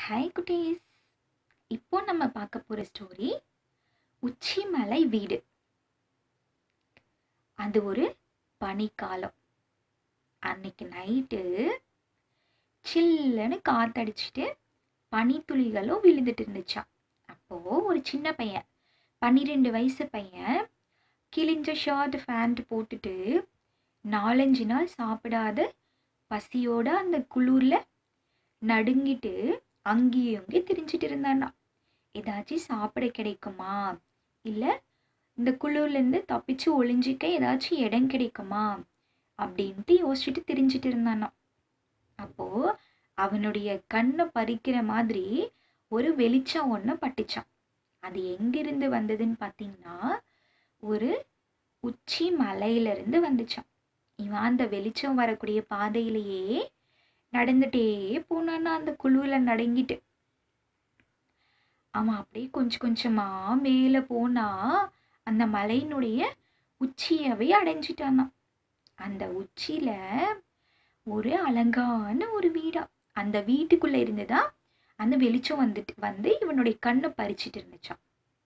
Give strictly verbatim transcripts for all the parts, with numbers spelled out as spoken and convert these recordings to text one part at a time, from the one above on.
Hi குட்டீஸ். இப்போ நம்ம பார்க்க போகிற ஸ்டோரி உச்சிமலை வீடு. அது ஒரு பனிக்காலம். அன்னைக்கு நைட்டு சில்லுன்னு காத்தடிச்சிட்டு பனித்துளிகளும் விழுந்துட்டு இருந்துச்சான். அப்போது ஒரு சின்ன பையன், பன்னிரெண்டு வயசு பையன், கிழிஞ்ச ஷர்ட் ஃபேண்ட் போட்டுட்டு நாலஞ்சு நாள் சாப்பிடாத பசியோட அந்த குளிரில் நடுங்கிட்டு அங்கேயும் அங்கே திரிஞ்சிட்டு இருந்தானா. ஏதாச்சும் சாப்பிட கிடைக்குமா, இல்லை இந்த குளிர்லேருந்து தப்பிச்சு ஒளிஞ்சிக்க ஏதாச்சும் இடம் கிடைக்குமா அப்படின்ட்டு யோசிச்சுட்டு திரிஞ்சிட்டு இருந்தானா. அப்போது அவனுடைய கண்ணை பறிக்கிற மாதிரி ஒரு வெளிச்சம் ஒன்று பட்டுச்சான். அது எங்கிருந்து வந்ததுன்னு பார்த்தீங்கன்னா, ஒரு உச்சி மலையிலிருந்து வந்துச்சான். இவன் அந்த வெளிச்சம் வரக்கூடிய பாதையிலேயே நடந்துட்டே போனான்னா அந்த குழுவில் நடுங்கிட்டு. அவன் அப்படியே கொஞ்சம் கொஞ்சமா மேலே போனா அந்த மலையினுடைய உச்சியவே அடைஞ்சிட்டானா. அந்த உச்சியில ஒரு அழகான ஒரு வீடா, அந்த வீட்டுக்குள்ள இருந்துதான் அந்த வெளிச்சம் வந்துட்டு வந்து இவனுடைய கண்ணை பறிச்சிட்டு இருந்துச்சான்.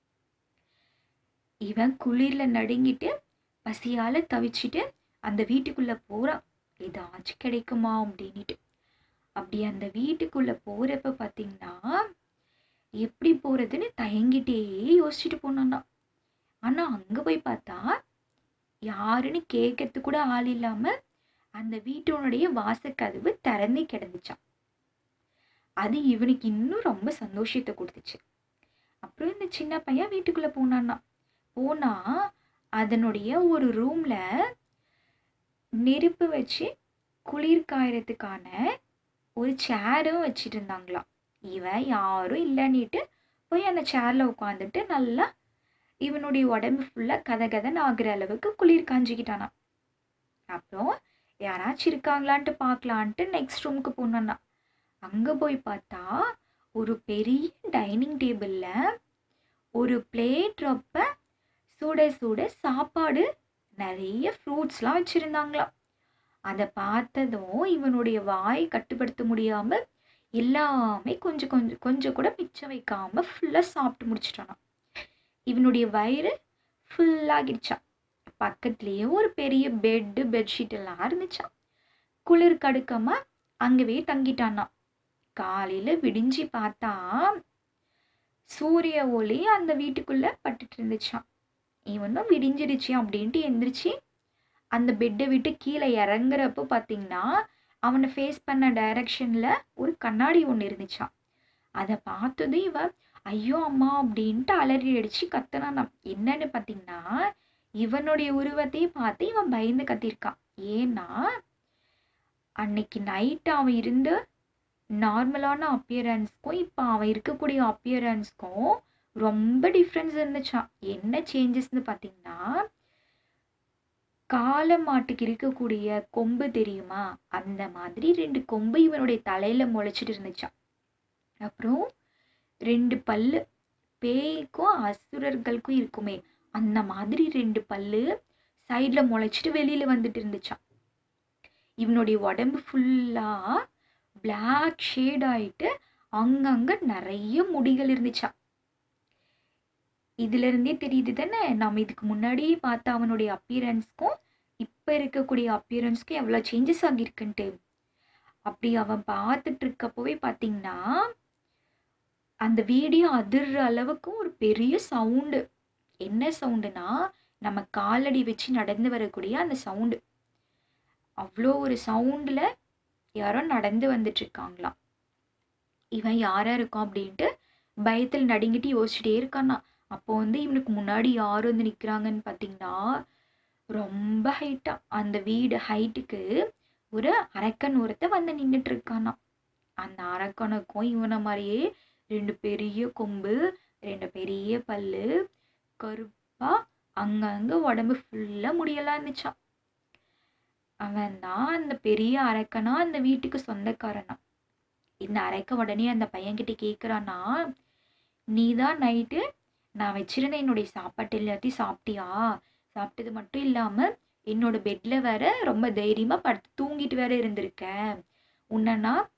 இவன் குளிர்ல நடுங்கிட்டு பசியால தவிச்சிட்டு அந்த வீட்டுக்குள்ள போறான், ஏதாச்சும் கிடைக்குமா அப்படின்ட்டு. அப்படி அந்த வீட்டுக்குள்ள போறப்ப பார்த்தீங்கன்னா, எப்படி போறதுன்னு தயங்கிட்டே யோசிச்சுட்டு போனான்னா. ஆனா அங்க போய் பார்த்தா யாருன்னு கேட்கறது கூட ஆள் இல்லாம அந்த வீட்டினுடைய வாசக்கதவு திறந்து கிடந்துச்சான். அது இவனுக்கு இன்னும் ரொம்ப சந்தோஷத்தை கொடுத்துச்சு. அப்புறம் இந்த சின்ன பையன் வீட்டுக்குள்ள போனான்னா, போனா அதனுடைய ஒரு ரூம்ல நெருப்பு வச்சு குளிர் காயறதுக்கான ஒரு சேரும் வச்சுட்டு இருந்தாங்களாம். இவன் யாரும் இல்லைன்னுட்டு போய் அந்த சேர்ல உட்காந்துட்டு நல்லா இவனுடைய உடம்பு ஃபுல்லா கத கதன்னு ஆகுற அளவுக்கு குளிர் காஞ்சிக்கிட்டானா. அப்புறம் யாராச்சும் இருக்காங்களான்ட்டு பார்க்கலான்ட்டு நெக்ஸ்ட் ரூமுக்கு போனான்னா, அங்க போய் பார்த்தா ஒரு பெரிய டைனிங் டேபிள்ல ஒரு பிளேட் ரொப்ப சுட சுட சாப்பாடு, நிறைய ஃப்ரூட்ஸ்லாம் வச்சிருந்தாங்களாம். அதை பார்த்ததும் இவனுடைய வாய் கட்டுப்படுத்த முடியாம எல்லாமே கொஞ்சம் கொஞ்சம் கொஞ்சம் கூட மிச்சம் வைக்காம ஃபுல்லா சாப்பிட்டு முடிச்சிட்டானா. இவனுடைய வயிறு ஃபுல்லாகிடுச்சான். பக்கத்துலேயே ஒரு பெரிய பெட்டு பெட்ஷீட் எல்லாம் இருந்துச்சான். குளிர் கடுக்கமா அங்கவே தங்கிட்டானா. காலையில விடிஞ்சு பார்த்தா சூரிய ஒளி அந்த வீட்டுக்குள்ள பட்டுட்டு இருந்துச்சான். இவனும் விடிஞ்சிருச்சு அப்படின்ட்டு எந்திரிச்சு அந்த பெட்டை விட்டு கீழே இறங்குறப்போ பார்த்தீங்கன்னா, அவனை ஃபேஸ் பண்ண டைரக்ஷன்ல ஒரு கண்ணாடி ஒன்று இருந்துச்சான். அதை பார்த்ததும் இவன் ஐயோ அம்மா அப்படின்ட்டு அலறி அடிச்சு கத்துனான். என்னன்னு பார்த்தீங்கன்னா, இவனுடைய உருவத்தையே பார்த்து இவன் பயந்து கத்திருக்கான். ஏன்னா அன்னைக்கு நைட்டு அவன் இருந்த நார்மலான அப்பியரன்ஸ்க்கும் இப்போ அவன் இருக்கக்கூடிய அப்பியரன்ஸ்க்கும் ரொம்ப டிஃப்ரென்ஸ் இருந்துச்சான். என்ன சேஞ்சஸ்ன்னு பார்த்தீங்கன்னா, காளை மாட்டுக்கு இருக்கக்கூடிய கொம்பு தெரியுமா, அந்த மாதிரி ரெண்டு கொம்பு இவனுடைய தலையில முளைச்சிட்டு இருந்துச்சான். அப்புறம் ரெண்டு பல்லு, பேய்க்கும் அசுரர்களுக்கும் இருக்குமே அந்த மாதிரி ரெண்டு பல்லு சைட்ல முளைச்சிட்டு வெளியில வந்துட்டு இருந்துச்சான். இவனுடைய உடம்பு ஃபுல்லா பிளாக் ஷேட் ஆயிட்டு அங்கங்க நிறைய முடிகள் இருந்துச்சான். இதுல இருந்தே தெரியுது தானே நம்ம இதுக்கு முன்னாடி பார்த்த அவனுடைய அப்பியரன்ஸ்க்கும் இப்ப இருக்கக்கூடிய அப்பியரன்ஸ்க்கும் எவ்வளவு சேஞ்சஸ் ஆகியிருக்குன்ட்டு. அப்படி அவன் பார்த்துட்டு இருக்கப்பவே பார்த்தீங்கன்னா, அந்த வீடியோ அதிர்ற அளவுக்கு ஒரு பெரிய சவுண்டு. என்ன சவுண்டுனா, நம்ம காலடி வச்சு நடந்து வரக்கூடிய அந்த சவுண்டு. அவ்வளோ ஒரு சவுண்டுல யாரோ நடந்து வந்துட்டு இருக்காங்களாம். இவன் யாரா இருக்கும் அப்படின்ட்டு பயத்தில் நடுங்கிட்டு யோசிச்சுட்டே இருக்கானா. அப்போ வந்து இவனுக்கு முன்னாடி யார் வந்து நிற்கிறாங்கன்னு பார்த்தீங்கன்னா, ரொம்ப ஹைட்டா அந்த வீடு ஹைட்டுக்கு ஒரு அரக்கன் ஒருத்த வந்து நின்றுட்டு இருக்கானா. அந்த அரக்கனுக்கும் இவனை மாதிரியே ரெண்டு பெரிய கொம்பு, ரெண்டு பெரிய பல்லு, கருப்பா அங்கங்க உடம்பு ஃபுல்லா முடியெல்லாம் இருந்துச்சான். அவன் தான் அந்த பெரிய அரக்கனா, அந்த வீட்டுக்கு சொந்தக்காரனா. இந்த அரக்க உடனே அந்த பையன்கிட்ட கேட்குறானா, நீ தான் நைட்டு நான் வச்சிருந்த என்னுடைய சாப்பாட்டு எல்லாத்தையும் சாப்பிட்டியா? சாப்பிட்டது மட்டும் இல்லாம என்னோட பெட்ல வேற ரொம்ப தைரியமா படுத்து தூங்கிட்டு வேற இருந்திருக்க. உன்னை நான்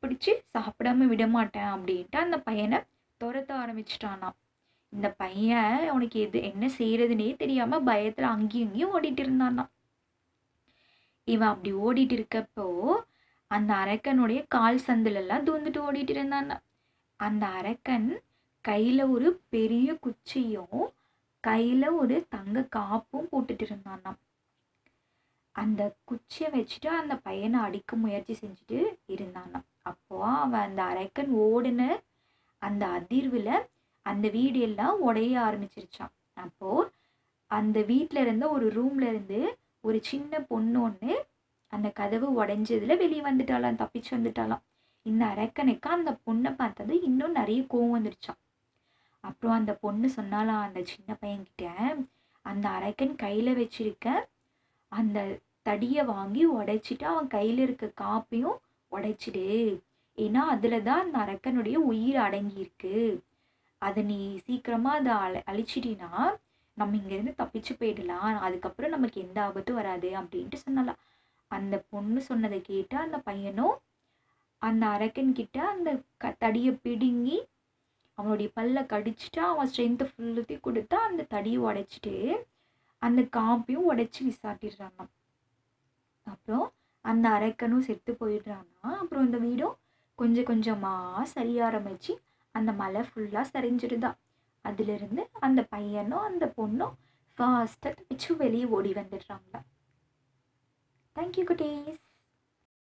பிடிச்சு சாப்பிடாம விட மாட்டேன் அப்படின்ட்டு அந்த பையனை துரத்த ஆரம்பிச்சிட்டானாம். இந்த பையன் அவனுக்கு எது என்ன செய்யறதுனே தெரியாம பயத்துல அங்கேயும் இங்கேயும் ஓடிட்டு இருந்தானாம். இவன் அப்படி ஓடிட்டு இருக்கப்போ அந்த அரக்கனுடைய கால் சந்தில எல்லாம் தூந்துட்டு ஓடிட்டு இருந்தானா. அந்த அரக்கன் கையில ஒரு பெரிய குச்சியும் கையில ஒரு தங்க காப்பும் போட்டுட்டு இருந்தானாம். அந்த குச்சியை வச்சுட்டு அந்த பையனை அடிக்க முயற்சி செஞ்சுட்டு இருந்தானாம். அப்போ அவன் அந்த அரக்கன் ஓடுன அந்த அதிர்வுல அந்த வீடு எல்லாம் உடைய ஆரம்பிச்சிருச்சான். அப்போ அந்த வீட்டுல இருந்த ஒரு ரூம்ல இருந்து ஒரு சின்ன பொண்ணு ஒண்ணு அந்த கதவு உடைஞ்சதுல வெளியே வந்துட்டாலாம், தப்பிச்சு வந்துட்டாலாம். இந்த அரக்கனுக்கு அந்த பொண்ணை பார்த்தது இன்னும் நிறைய கோவம் வந்துருச்சான். அப்புறம் அந்த பொண்ணு சொன்னாலாம் அந்த சின்ன பையன்கிட்ட, அந்த அரக்கன் கையில வச்சிருக்க அந்த தடியை வாங்கி உடைச்சிட்டு அவன் கையில இருக்க காப்பையும் உடைச்சிடு. ஏன்னா அதுல தான் அந்த அரக்கனுடைய உயிர் அடங்கி இருக்கு. அதை நீ சீக்கிரமா அதை அழ அழிச்சிட்டினா நம்ம இங்கிருந்து தப்பிச்சு போயிடலாம். அதுக்கப்புறம் நமக்கு எந்த ஆபத்தும் வராது அப்படின்ட்டு சொன்னலாம். அந்த பொண்ணு சொன்னதை கேட்டு அந்த பையனும் அந்த அரக்கன் கிட்ட அந்த க தடியை பிடுங்கி அவனுடைய பல்ல கடிச்சிட்டு அவன் ஸ்ட்ரென்த்தை ஃபுல்லுத்தையும் கொடுத்தா அந்த தடியை உடைச்சிட்டு அந்த காப்பையும் உடைச்சி விசாட்டிடுறானாம். அப்புறம் அந்த அரக்கனும் செத்து போயிடுறானா. அப்புறம் இந்த வீடும் கொஞ்சம் கொஞ்சமா சரிய ஆரம்பிச்சு அந்த மலை ஃபுல்லா சரிஞ்சிருதா. அதுல இருந்து அந்த பையனும் அந்த பொண்ணும் ஃபாஸ்டா தப்பிச்சு வெளியே ஓடி வந்துடுறாங்களா. தேங்க்யூ குட்டீஸ்.